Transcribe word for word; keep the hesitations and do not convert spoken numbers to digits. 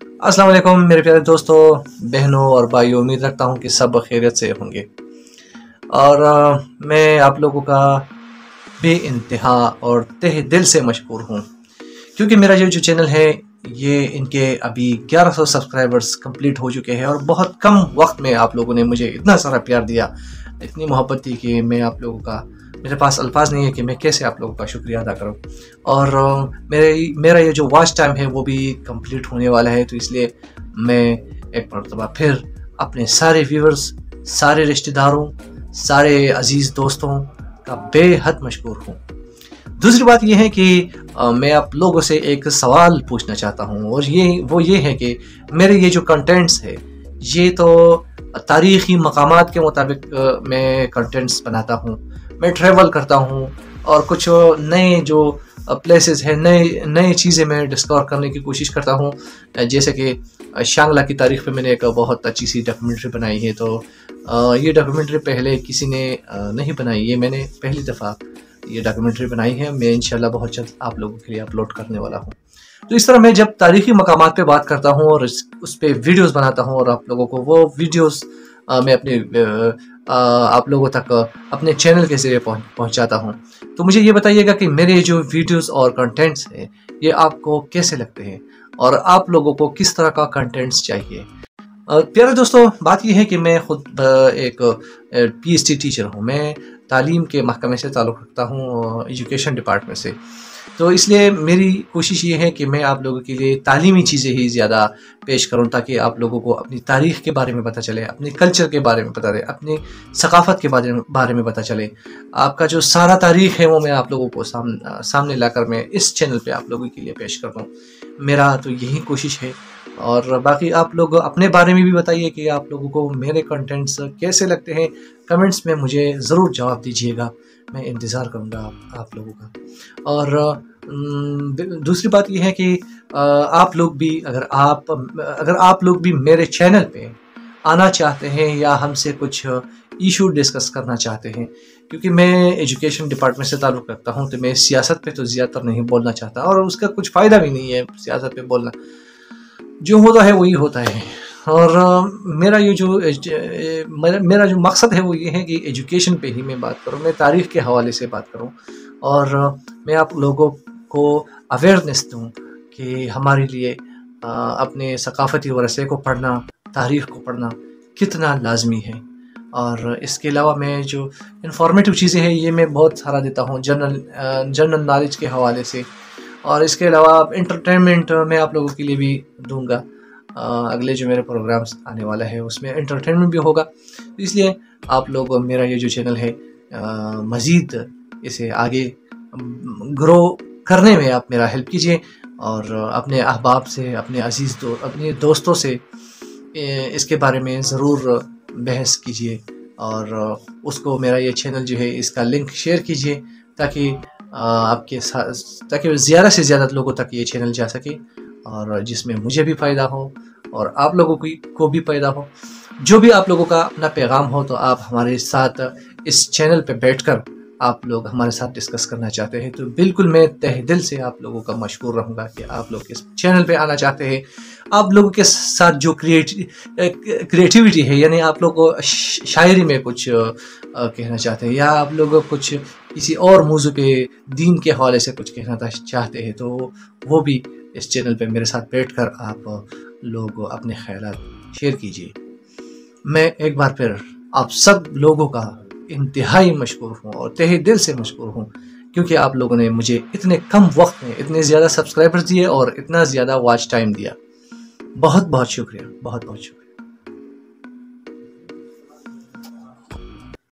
अस्सलाम वालेकुम मेरे प्यारे दोस्तों, बहनों और भाइयों। उम्मीद रखता हूँ कि सब खैरियत से होंगे और आ, मैं आप लोगों का बेइंतहा और तहे दिल से मशकूर हूँ, क्योंकि मेरा ये जो चैनल है ये इनके अभी ग्यारह सौ सब्सक्राइबर्स कंप्लीट हो चुके हैं और बहुत कम वक्त में आप लोगों ने मुझे इतना सारा प्यार दिया, इतनी मोहब्बत दी कि मैं आप लोगों का मेरे पास अल्फाज नहीं है कि मैं कैसे आप लोगों का शुक्रिया अदा करूं। और मेरे मेरा ये जो वॉच टाइम है वो भी कंप्लीट होने वाला है, तो इसलिए मैं एक मरतबा फिर अपने सारे व्यूवर्स, सारे रिश्तेदारों, सारे अजीज़ दोस्तों का बेहद मशकूर हूँ। दूसरी बात यह है कि आ, मैं आप लोगों से एक सवाल पूछना चाहता हूँ, और ये वो ये है कि मेरे ये जो कंटेंट्स है ये तो तारीख़ी मकामात के मुताबिक मैं कंटेंट्स बनाता हूँ। मैं ट्रैवल करता हूँ और कुछ नए जो प्लेसेस हैं, नए नए चीज़ें मैं डिस्कवर करने की कोशिश करता हूँ। जैसे कि शांगला की तारीख़ पे मैंने एक बहुत अच्छी सी डॉक्यूमेंट्री बनाई है, तो ये डॉक्यूमेंट्री पहले किसी ने नहीं बनाई, ये मैंने पहली दफ़ा ये डॉक्यूमेंट्री बनाई है। मैं इंशाल्लाह बहुत जल्द आप लोगों के लिए अपलोड करने वाला हूँ। तो इस तरह मैं जब तारीख़ी मकामात पे बात करता हूँ और उस पर वीडियोज़ बनाता हूँ और आप लोगों को वो वीडियोज़ मैं अपने आ, आप लोगों तक अपने चैनल के ज़रिए पहुँच पहुँचाता हूँ, तो मुझे ये बताइएगा कि मेरे जो वीडियोस और कंटेंट्स हैं ये आपको कैसे लगते हैं और आप लोगों को किस तरह का कंटेंट्स चाहिए। प्यारे दोस्तों, बात यह है कि मैं ख़ुद एक पीएचडी टीचर हूँ। मैं तालीम के महकमे से ताल्लुक़ रखता हूँ, एजुकेशन डिपार्टमेंट से, तो इसलिए मेरी कोशिश ये है कि मैं आप लोगों के लिए तालीमी चीज़ें ही ज़्यादा पेश करूं, ताकि आप लोगों को अपनी तारीख़ के बारे में पता चले, अपने कल्चर के बारे में पता चले, अपनी सकाफ़त के बारे में बारे में पता चले। आपका जो सारा तारीख़ है वो मैं आप लोगों को साम, सामने लाकर मैं इस चैनल पे आप लोगों के लिए पेश कर दूँ। मेरा तो यही कोशिश है। और बाकी आप लोग अपने बारे में भी बताइए कि आप लोगों को मेरे कंटेंट्स कैसे लगते हैं। कमेंट्स में मुझे ज़रूर जवाब दीजिएगा, मैं इंतज़ार करूँगा आप, आप लोगों का। और दूसरी बात यह है कि आप लोग भी अगर आप अगर आप लोग भी मेरे चैनल पे आना चाहते हैं या हमसे कुछ इशू डिस्कस करना चाहते हैं, क्योंकि मैं एजुकेशन डिपार्टमेंट से ताल्लुक़ रखता हूं, तो मैं सियासत पे तो ज़्यादातर नहीं बोलना चाहता और उसका कुछ फ़ायदा भी नहीं है सियासत पे बोलना। जो होता है वही होता है। और मेरा ये जो मेरा जो मकसद है वो ये है कि एजुकेशन पे ही मैं बात करूं, मैं तारीख़ के हवाले से बात करूं और मैं आप लोगों को अवेयरनेस दूं कि हमारे लिए अपने सकाफ़ती वरसे को पढ़ना, तारीख़ को पढ़ना कितना लाजमी है। और इसके अलावा मैं जो इंफॉर्मेटिव चीज़ें हैं ये मैं बहुत सारा देता हूँ जनरल जनरल नॉलेज के हवाले से। और इसके अलावा एंटरटेनमेंट मैं आप लोगों के लिए भी दूंगा। अगले जो मेरे प्रोग्राम्स आने वाला है उसमें एंटरटेनमेंट भी होगा, इसलिए आप लोग मेरा ये जो चैनल है मज़ीद इसे आगे ग्रो करने में आप मेरा हेल्प कीजिए और अपने अहबाब से, अपने अजीज़ दो अपने दोस्तों से इसके बारे में ज़रूर बहस कीजिए और उसको मेरा ये चैनल जो है इसका लिंक शेयर कीजिए, ताकि आपके साथ ताकि ज़्यादा से ज़्यादा लोगों तक ये चैनल जा सके और जिसमें मुझे भी फ़ायदा हो और आप लोगों की को भी फ़ायदा हो। जो भी आप लोगों का अपना पैगाम हो तो आप हमारे साथ इस चैनल पे बैठकर आप लोग हमारे साथ डिस्कस करना चाहते हैं, तो बिल्कुल मैं तहे दिल से आप लोगों का मशकूर रहूँगा कि आप लोग इस चैनल पे आना चाहते हैं। आप लोगों के साथ जो क्रिएटि क्रिएटिविटी है, यानी आप लोग को शायरी में कुछ कहना चाहते हैं या आप लोग कुछ किसी और मौजू पे दीन के हवाले से कुछ कहना चाहते हैं, तो वो भी इस चैनल पे मेरे साथ बैठकर आप लोग अपने ख्यालात शेयर कीजिए। मैं एक बार फिर आप सब लोगों का इंतहाई मशकूर हूँ और तहे दिल से मशकूर हूँ, क्योंकि आप लोगों ने मुझे इतने कम वक्त में इतने ज़्यादा सब्सक्राइबर्स दिए और इतना ज़्यादा वॉच टाइम दिया। बहुत बहुत शुक्रिया, बहुत बहुत शुक्रिया।